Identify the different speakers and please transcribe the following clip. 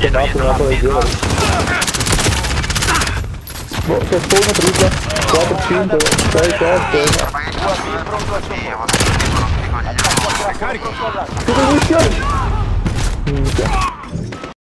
Speaker 1: dietro,
Speaker 2: una cosa del genere. Boh, c'è spawn tripla, 4, 5, 6, 7. Siete missioni! Minchia.